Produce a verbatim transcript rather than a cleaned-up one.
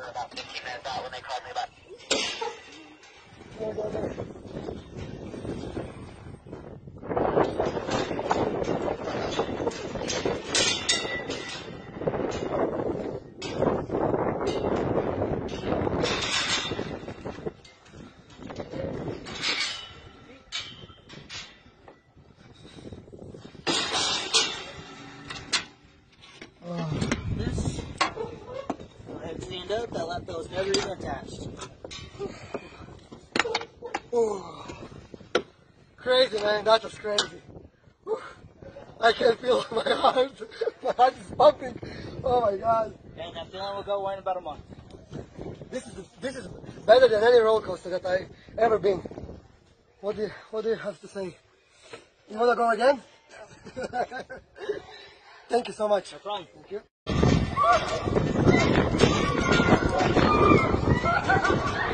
were about fifteen minutes out when they called me back. Go, go, go. This, go ahead and stand up. That lapel was never even attached. Oh, crazy, man. That was crazy. Whew. I can feel my heart. My heart is pumping. Oh my God. And that feeling will go away in about a month. This is this is better than any roller coaster that I ever been. What do you, what do you have to say? You wanna go again? Thank you so much. No problem. Thank you.